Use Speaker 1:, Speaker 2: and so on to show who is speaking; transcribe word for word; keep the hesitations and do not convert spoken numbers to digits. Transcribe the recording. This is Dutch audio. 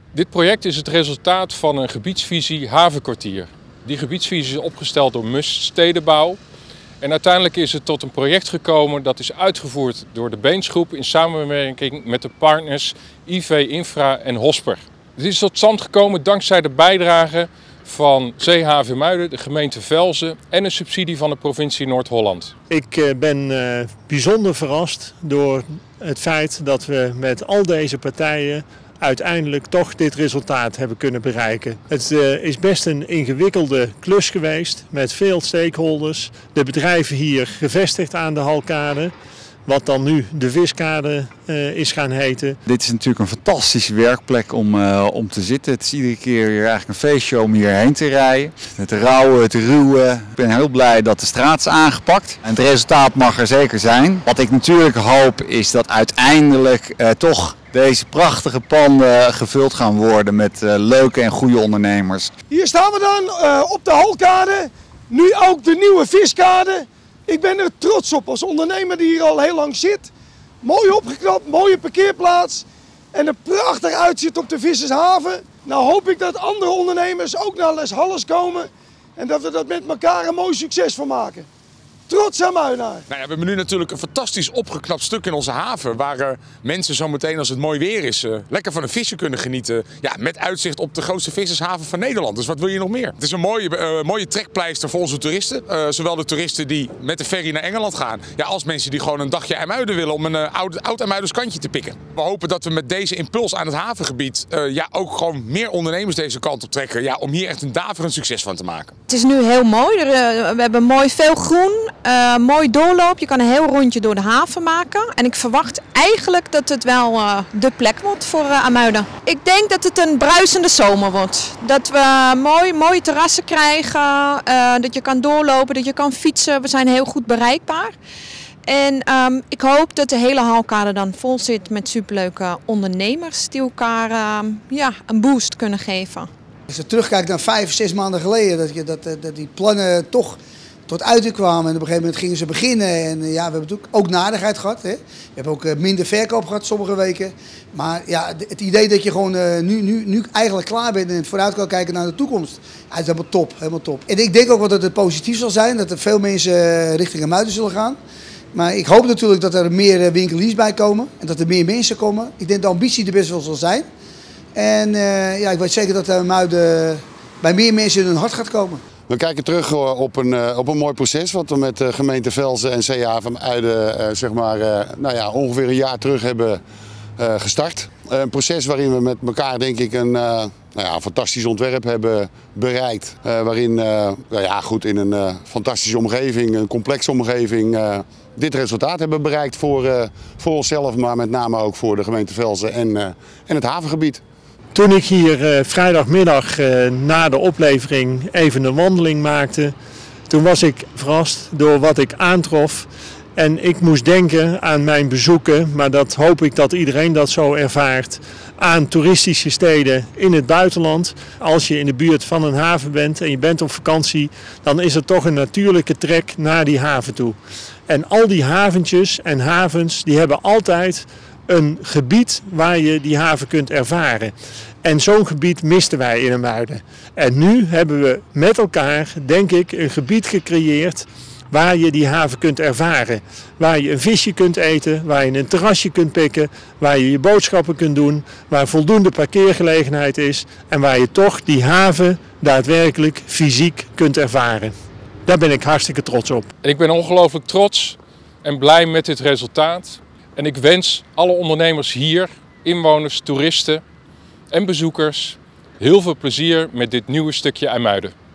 Speaker 1: Dit project is het resultaat van een gebiedsvisie Havenkwartier. Die gebiedsvisie is opgesteld door M U S Stedenbouw. En uiteindelijk is het tot een project gekomen dat is uitgevoerd door de Beensgroep in samenwerking met de partners I V Infra en Hosper. Het is tot stand gekomen dankzij de bijdrage van Zeehaven IJmuiden, de gemeente Velzen en een subsidie van de provincie Noord-Holland.
Speaker 2: Ik ben uh, bijzonder verrast door het feit dat we met al deze partijen uiteindelijk toch dit resultaat hebben kunnen bereiken. Het uh, is best een ingewikkelde klus geweest met veel stakeholders. De bedrijven hier gevestigd aan de Halkade, wat dan nu de Viskade uh, is gaan heten.
Speaker 3: Dit is natuurlijk een fantastische werkplek om, uh, om te zitten. Het is iedere keer weer eigenlijk een feestje om hierheen te rijden. Het rauwe, het ruwe. Ik ben heel blij dat de straat is aangepakt. En het resultaat mag er zeker zijn. Wat ik natuurlijk hoop is dat uiteindelijk uh, toch deze prachtige panden gevuld gaan worden met uh, leuke en goede ondernemers.
Speaker 4: Hier staan we dan uh, op de Halkade. Nu ook de nieuwe Viskade. Ik ben er trots op als ondernemer die hier al heel lang zit. Mooi opgeknapt, mooie parkeerplaats en een prachtig uitzicht op de Vissershaven. Nou hoop ik dat andere ondernemers ook naar Les Halles komen en dat we dat met elkaar een mooi succes van maken. Trots aan Muiden.
Speaker 5: Nou ja, we hebben nu natuurlijk een fantastisch opgeknapt stuk in onze haven. Waar uh, mensen zo meteen als het mooi weer is uh, lekker van een visje kunnen genieten. Ja, met uitzicht op de grootste vissershaven van Nederland. Dus wat wil je nog meer? Het is een mooie, uh, mooie trekpleister voor onze toeristen. Uh, zowel de toeristen die met de ferry naar Engeland gaan. Ja, als mensen die gewoon een dagje IJmuiden willen om een uh, oud, oud IJmuidens kantje te pikken. We hopen dat we met deze impuls aan het havengebied uh, ja, ook gewoon meer ondernemers deze kant op trekken. Ja, om hier echt een daverend succes van te maken.
Speaker 6: Het is nu heel mooi. Er, uh, we hebben mooi veel groen. Uh, mooi doorloop, je kan een heel rondje door de haven maken. En ik verwacht eigenlijk dat het wel uh, de plek wordt voor uh, IJmuiden. Ik denk dat het een bruisende zomer wordt. Dat we mooi, mooie terrassen krijgen, uh, dat je kan doorlopen, dat je kan fietsen. We zijn heel goed bereikbaar. En um, ik hoop dat de hele Halkade dan vol zit met superleuke ondernemers die elkaar uh, ja, een boost kunnen geven.
Speaker 7: Als je terugkijkt naar vijf, zes maanden geleden, dat, je, dat, dat die plannen toch tot uiting kwamen. En op een gegeven moment gingen ze beginnen. En ja, we hebben natuurlijk ook nadigheid gehad. Hè. We hebben ook minder verkoop gehad sommige weken. Maar ja, het idee dat je gewoon uh, nu, nu, nu eigenlijk klaar bent en vooruit kan kijken naar de toekomst. Ja, is helemaal top, helemaal top. En ik denk ook wel dat het positief zal zijn. Dat er veel mensen richting IJmuiden zullen gaan. Maar ik hoop natuurlijk dat er meer winkeliers bij komen. En dat er meer mensen komen. Ik denk dat de ambitie er best wel zal zijn. En uh, ja, ik weet zeker dat IJmuiden bij meer mensen in hun hart gaat komen.
Speaker 8: We kijken terug op een, op een mooi proces wat we met de gemeente Velzen en Zeehaven IJmuiden uh, zeg maar, uh, nou ja, ongeveer een jaar terug hebben uh, gestart. Uh, een proces waarin we met elkaar denk ik een, uh, nou ja, een fantastisch ontwerp hebben bereikt. Uh, waarin uh, nou ja, goed, in een uh, fantastische omgeving, een complexe omgeving, uh, dit resultaat hebben bereikt voor, uh, voor onszelf, maar met name ook voor de gemeente Velzen en, uh, en het havengebied.
Speaker 2: Toen ik hier uh, vrijdagmiddag uh, na de oplevering even een wandeling maakte, toen was ik verrast door wat ik aantrof. En ik moest denken aan mijn bezoeken, maar dat hoop ik dat iedereen dat zo ervaart, aan toeristische steden in het buitenland. Als je in de buurt van een haven bent en je bent op vakantie, dan is er toch een natuurlijke trek naar die haven toe. En al die haventjes en havens, die hebben altijd een gebied waar je die haven kunt ervaren. En zo'n gebied misten wij in IJmuiden. En nu hebben we met elkaar, denk ik, een gebied gecreëerd waar je die haven kunt ervaren. Waar je een visje kunt eten, waar je een terrasje kunt pikken, waar je je boodschappen kunt doen, waar voldoende parkeergelegenheid is en waar je toch die haven daadwerkelijk fysiek kunt ervaren. Daar ben ik hartstikke trots op.
Speaker 1: Ik ben ongelooflijk trots en blij met dit resultaat. En ik wens alle ondernemers hier, inwoners, toeristen en bezoekers heel veel plezier met dit nieuwe stukje IJmuiden.